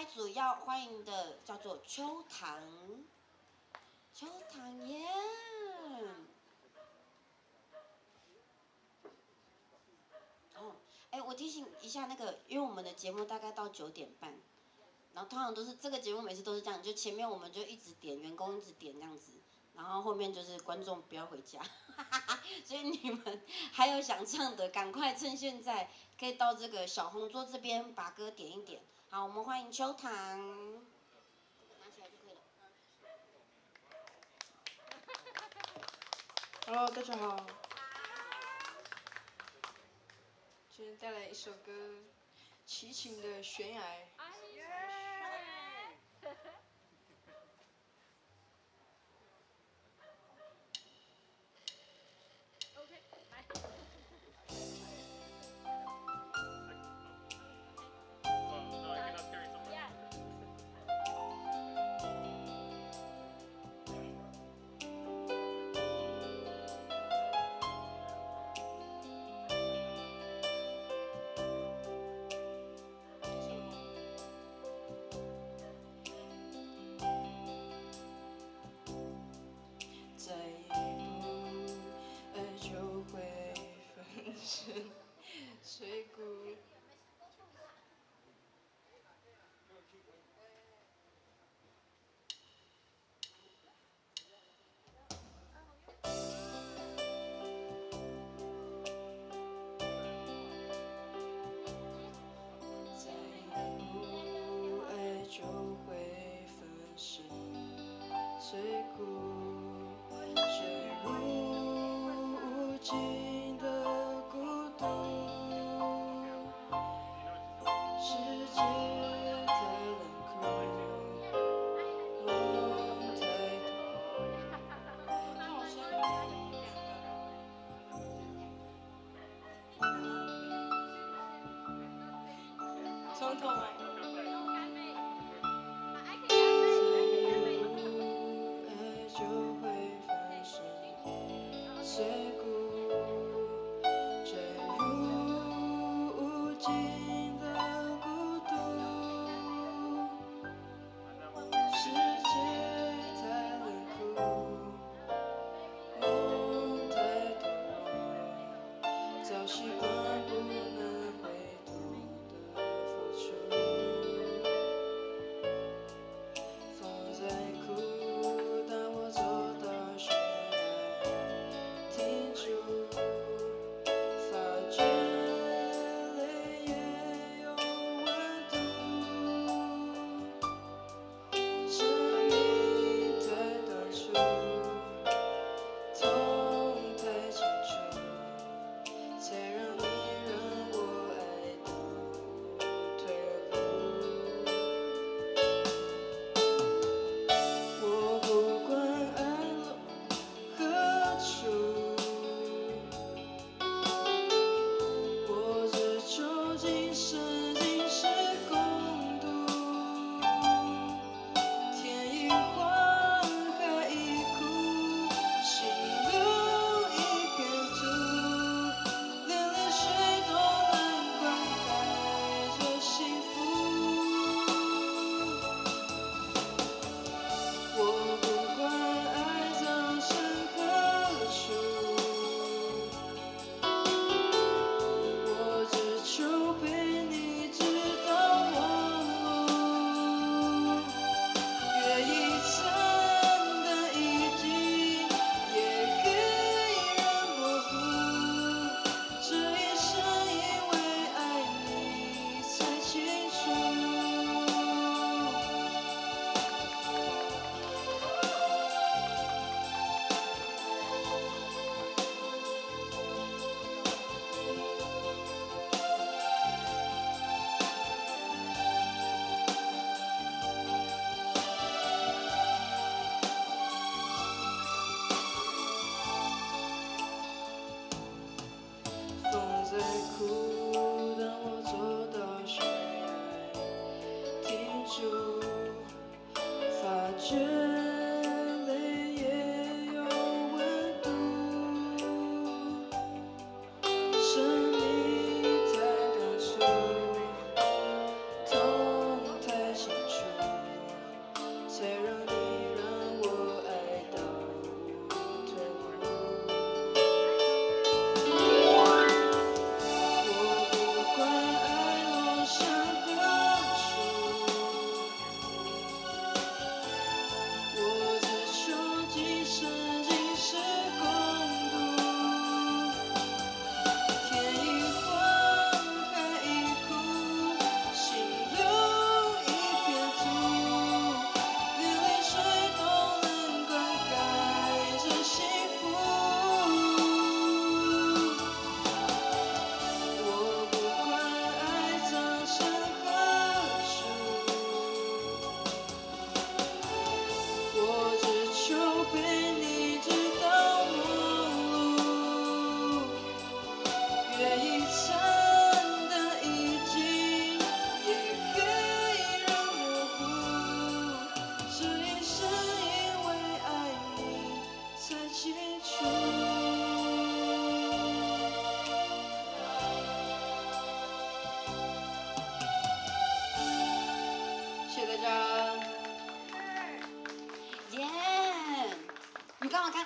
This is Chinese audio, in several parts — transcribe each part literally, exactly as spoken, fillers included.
一组要欢迎的叫做秋堂，秋堂耶！哦，哎，我提醒一下那个，因为我们的节目大概到九点半，然后通常都是这个节目每次都是这样，就前面我们就一直点员工一直点这样子，然后后面就是观众不要回家，所以你们还有想唱的，赶快趁现在可以到这个小红桌这边把歌点一点。好，我们欢迎秋堂，拿起来就可以了。 Hello， 大家好。今天带来一首歌，《齐秦的悬崖》。再一步，爱就会粉身碎骨。再一步，爱就会粉身碎骨。坠入无尽的孤独，世界太冷酷，梦太多。从头来。碎骨，坠入无尽的孤独，世界太冷酷，梦太多，早习惯不能回头的付出。风在哭，当我走到悬崖。停住，发觉泪也有温度。生命太短促，痛太清楚，才让你让我爱的退路。我不管爱落何处。究竟是今世共度，天一荒，海一枯，心路一片土，连泪水都能灌溉着幸福。我不管爱葬身何处。就陪你直到忘路，越一层的意境也可以让模糊，这一生因为爱你才清楚。风在哭，当我走到悬崖，停住，发觉泪也有温度。生命太短促，痛太清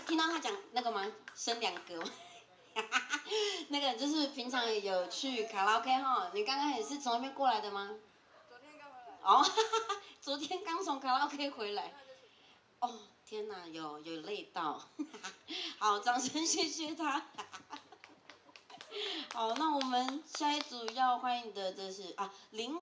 听到他讲那个吗？生两个吗？那个就是平常有去卡拉 OK 哈，你刚刚也是从那边过来的吗？ 昨天刚回来。 哦，昨天刚从卡拉 OK 回来。哦，天哪，有有累到。好，掌声谢谢他。好，那我们下一组要欢迎的这是啊林。